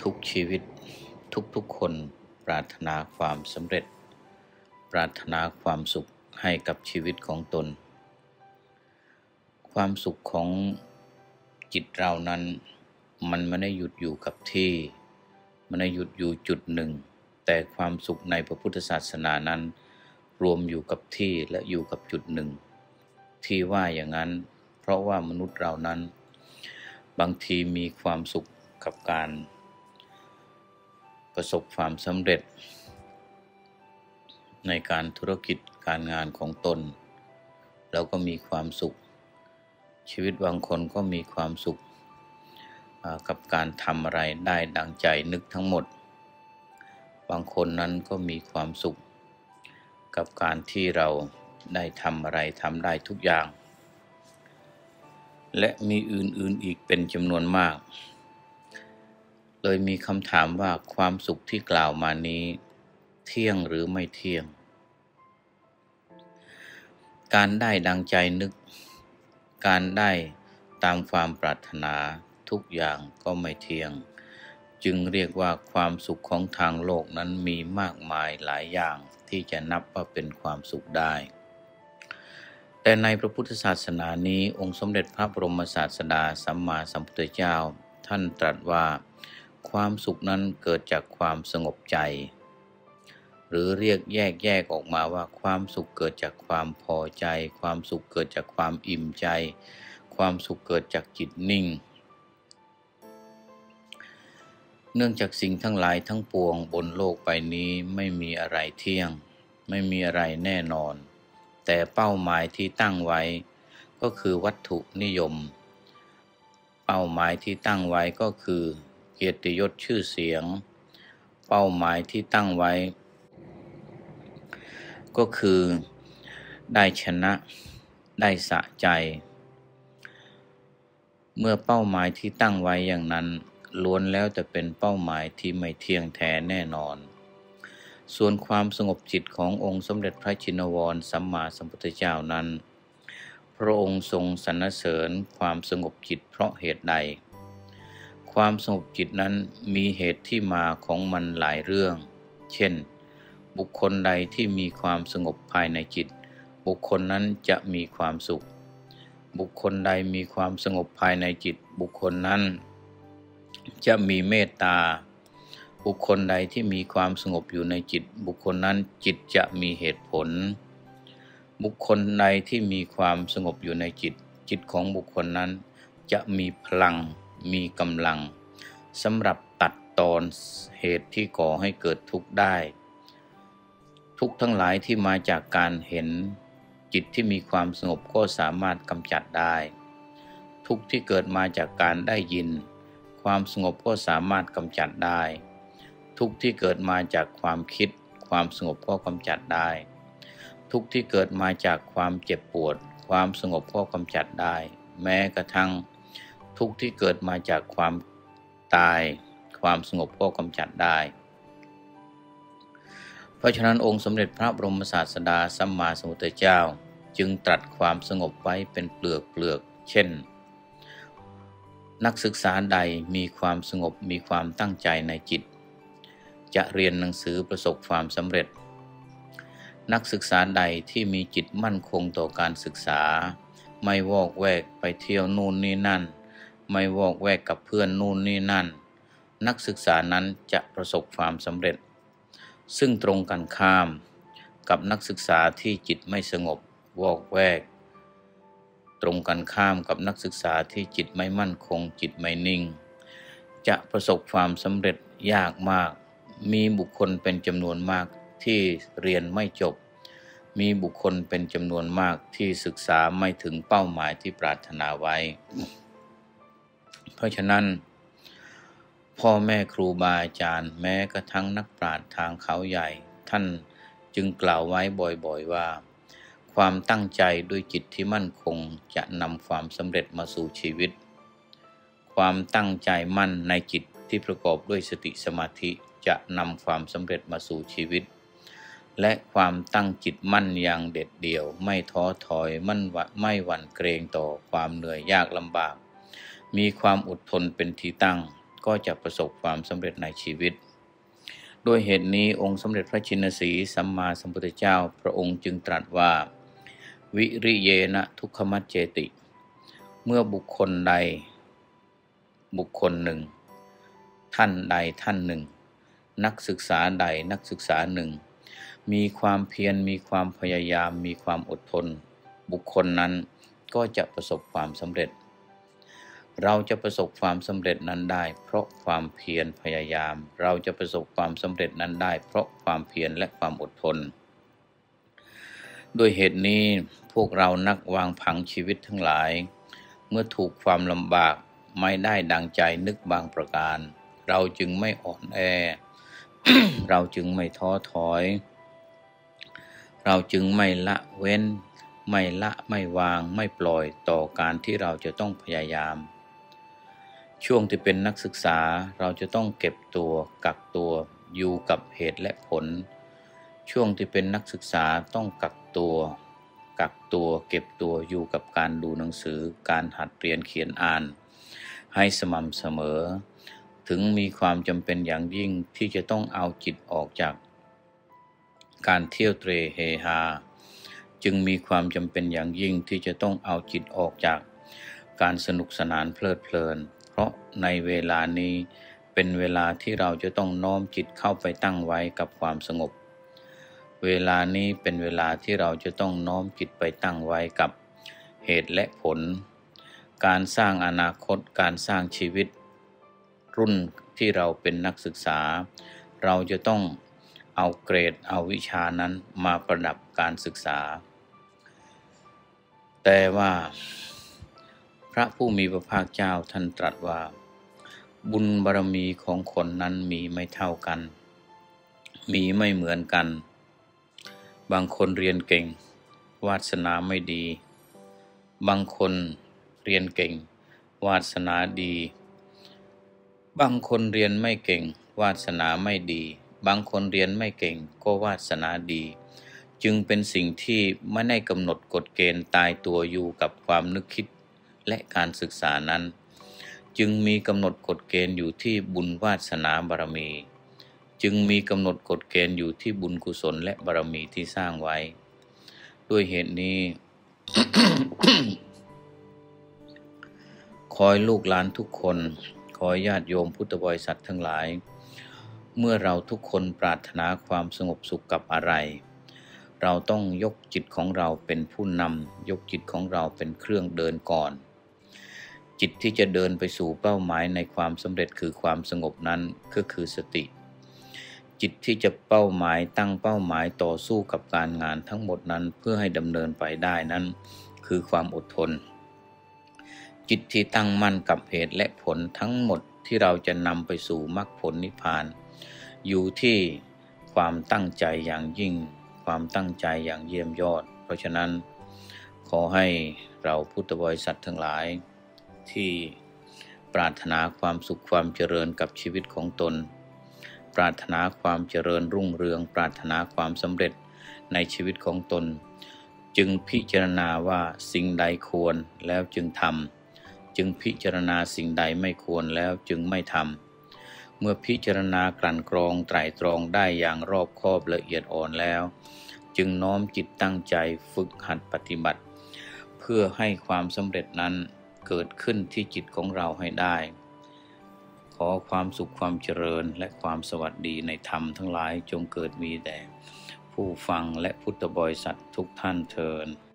ทุกชีวิตทุกคนปรารถนาความสำเร็จปรารถนาความสุขให้กับชีวิตของตนความสุขของจิตเรานั้นมันไม่ได้หยุดอยู่กับที่มันไม่ได้หยุดอยู่จุดหนึ่งแต่ความสุขในพระพุทธศาสนานั้นรวมอยู่กับที่และอยู่กับจุดหนึ่งที่ว่าอย่างนั้นเพราะว่ามนุษย์เรานั้นบางทีมีความสุขกับการประสบความสำเร็จในการธุรกิจการงานของตนแล้วก็มีความสุขชีวิตบางคนก็มีความสุขกับการทำอะไรได้ดังใจนึกทั้งหมดบางคนนั้นก็มีความสุขกับการที่เราได้ทำอะไรทำได้ทุกอย่างและมีอื่นๆอีกเป็นจำนวนมากเลยมีคำถามว่าความสุขที่กล่าวมานี้เที่ยงหรือไม่เที่ยงการได้ดังใจนึกการได้ตามความปรารถนาทุกอย่างก็ไม่เที่ยงจึงเรียกว่าความสุขของทางโลกนั้นมีมากมายหลายอย่างที่จะนับว่าเป็นความสุขได้แต่ในพระพุทธศาสนานี้องค์สมเด็จพระบรมศาสดาสัมมาสัมพุทธเจ้าท่านตรัสว่าความสุขนั้นเกิดจากความสงบใจหรือเรียกแยกออกมาว่าความสุขเกิดจากความพอใจความสุขเกิดจากความอิ่มใจความสุขเกิดจากจิตนิ่งเนื่องจากสิ่งทั้งหลายทั้งปวงบนโลกใบนี้ไม่มีอะไรเที่ยงไม่มีอะไรแน่นอนแต่เป้าหมายที่ตั้งไว้ก็คือวัตถุนิยมเป้าหมายที่ตั้งไว้ก็คือเกียรติยศชื่อเสียงเป้าหมายที่ตั้งไว้ก็คือได้ชนะได้สะใจเมื่อเป้าหมายที่ตั้งไว้อย่างนั้นล้วนแล้วแต่เป็นเป้าหมายที่ไม่เที่ยงแท้แน่นอนส่วนความสงบจิตขององค์สมเด็จพระชินวรสัมมาสัมพุทธเจ้านั้นพระองค์ทรงสรรเสริญความสงบจิตเพราะเหตุใดความสงบจิตนั้นมีเหตุที่มาของมันหลายเรื่องเช่นบุคคลใดที่มีความสงบภายในจิตบุคคลนั้นจะมีความสุขบุคคลใดมีความสงบภายในจิตบุคคลนั้นจะมีเมตตาบุคคลใดที่มีความสงบอยู่ในจิตบุคคลนั้นจิตจะมีเหตุผลบุคคลใดที่มีความสงบอยู่ในจิตจิตของบุคคลนั้นจะมีพลังมีกำลังสำหรับตัดตอนเหตุที่ก่อให้เกิดทุกข์ได้ทุกข์ทั้งหลายที่มาจากการเห็นจิตที่มีความสงบก็สามารถกำจัดได้ทุกข์ที่เกิดมาจากการได้ยินความสงบก็สามารถกำจัดได้ทุกข์ที่เกิดมาจากความคิดความสงบก็กำจัดได้ทุกข์ที่เกิดมาจากความเจ็บปวดความสงบก็กำจัดได้แม้กระทั่งทุกข์ที่เกิดมาจากความตายความสงบก็กำจัดได้เพราะฉะนั้นองค์สมเด็จพระบรมศาสดาสัมมาสัมพุทธเจ้าจึงตรัสความสงบไว้เป็นเปลือกเช่นนักศึกษาใดมีความสงบมีความตั้งใจในจิตจะเรียนหนังสือประสบความสำเร็จนักศึกษาใดที่มีจิตมั่นคงต่อการศึกษาไม่วอกแวกไปเที่ยวนู่นนี่นั่นไม่วอกแวกกับเพื่อนนู่นนี่นั่นนักศึกษานั้นจะประสบความสำเร็จซึ่งตรงกันข้ามกับนักศึกษาที่จิตไม่สงบวอกแวกตรงกันข้ามกับนักศึกษาที่จิตไม่มั่นคงจิตไม่นิ่งจะประสบความสำเร็จยากมากมีบุคคลเป็นจำนวนมากที่เรียนไม่จบมีบุคคลเป็นจำนวนมากที่ศึกษาไม่ถึงเป้าหมายที่ปรารถนาไว้เพราะฉะนั้นพ่อแม่ครูบาอาจารย์แม้กระทั่งนักปราชญ์ทางเขาใหญ่ท่านจึงกล่าวไว้บ่อยๆว่าความตั้งใจด้วยจิตที่มั่นคงจะนำความสำเร็จมาสู่ชีวิตความตั้งใจมั่นในจิตที่ประกอบด้วยสติสมาธิจะนำความสำเร็จมาสู่ชีวิตและความตั้งจิตมั่นอย่างเด็ดเดี่ยวไม่ท้อถอยไม่หวั่นเกรงต่อความเหนื่อยยากลำบากมีความอดทนเป็นที่ตั้งก็จะประสบความสำเร็จในชีวิตด้วยเหตุนี้องค์สมเด็จพระชินสีห์สัมมาสัมพุทธเจ้าพระองค์จึงตรัสว่าวิริเยนะทุกขมัจเจติเมื่อบุคคลใดบุคคลหนึ่งท่านใดท่านหนึ่งนักศึกษาใดนักศึกษาหนึ่งมีความเพียรมีความพยายามมีความอดทนบุคคลนั้นก็จะประสบความสำเร็จเราจะประสบความสำเร็จนั้นได้เพราะความเพียรพยายามเราจะประสบความสำเร็จนั้นได้เพราะความเพียรและความอดทนด้วยเหตุนี้พวกเรานักวางผังชีวิตทั้งหลายเมื่อถูกความลำบากไม่ได้ดังใจนึกบางประการเราจึงไม่อ่อนแอ เราจึงไม่ท้อถอยเราจึงไม่ละเว้นไม่ละไม่วางไม่ปล่อยต่อการที่เราจะต้องพยายามช่วงที่เป็นนักศึกษาเราจะต้องเก็บตัวกักตัวอยู่กับเหตุและผลช่วงที่เป็นนักศึกษาต้องกักตัวเก็บตัวอยู่กับการดูหนังสือการหัดเรียนเขียนอ่านให้สม่ำเสมอถึงมีความจำเป็นอย่างยิ่งที่จะต้องเอาจิตออกจากการเที่ยวเตร่เฮฮาจึงมีความจำเป็นอย่างยิ่งที่จะต้องเอาจิตออกจากการสนุกสนานเพลิดเพลินเพราะในเวลานี้เป็นเวลาที่เราจะต้องน้อมจิตเข้าไปตั้งไว้กับความสงบเวลานี้เป็นเวลาที่เราจะต้องน้อมจิตไปตั้งไว้กับเหตุและผลการสร้างอนาคตการสร้างชีวิตรุ่นที่เราเป็นนักศึกษาเราจะต้องเอาเกรดเอาวิชานั้นมาประดับการศึกษาแต่ว่าพระผู้มีพระภาคเจ้าท่านตรัสว่าบุญบารมีของคนนั้นมีไม่เท่ากันมีไม่เหมือนกันบางคนเรียนเก่งวาสนาไม่ดีบางคนเรียนเก่งวาสนาดีบางคนเรียนไม่เก่งวาสนาไม่ดีบางคนเรียนไม่เก่งก็วาสนาดีจึงเป็นสิ่งที่ไม่ได้กำหนดกฎเกณฑ์ตายตัวอยู่กับความนึกคิดและการศึกษานั้นจึงมีกำหนดกฎเกณฑ์อยู่ที่บุญวาสนาบารมีจึงมีกำหนดกฎเกณฑ์อยู่ที่บุญกุศลและบารมีที่สร้างไว้ด้วยเหตุนี้ ขอให้ลูกหลานทุกคนขอญาติโยมพุทธบริษัททั้งหลายเมื่อเราทุกคนปรารถนาความสงบสุขกับอะไรเราต้องยกจิตของเราเป็นผู้นำยกจิตของเราเป็นเครื่องเดินก่อนจิตที่จะเดินไปสู่เป้าหมายในความสำเร็จคือความสงบนั้นก็คือสติจิตที่จะตั้งเป้าหมายต่อสู้กับการงานทั้งหมดนั้นเพื่อให้ดำเนินไปได้นั้นคือความอดทนจิตที่ตั้งมั่นกับเหตุและผลทั้งหมดที่เราจะนำไปสู่มรรคผลนิพพานอยู่ที่ความตั้งใจอย่างยิ่งความตั้งใจอย่างเยี่ยมยอดเพราะฉะนั้นขอให้เราพุทธบริษัททั้งหลายที่ปรารถนาความสุขความเจริญกับชีวิตของตนปรารถนาความเจริญรุ่งเรืองปรารถนาความสำเร็จในชีวิตของตนจึงพิจารณาว่าสิ่งใดควรแล้วจึงทำจึงพิจารณาสิ่งใดไม่ควรแล้วจึงไม่ทำเมื่อพิจารณากลั่นกรองไตร่ตรองได้อย่างรอบคอบละเอียดอ่อนแล้วจึงน้อมจิตตั้งใจฝึกหัดปฏิบัติเพื่อให้ความสำเร็จนั้นเกิดขึ้นที่จิตของเราให้ได้ขอความสุขความเจริญและความสวัสดีในธรรมทั้งหลายจงเกิดมีแด่ผู้ฟังและพุทธบริษัททุกท่านเทอญ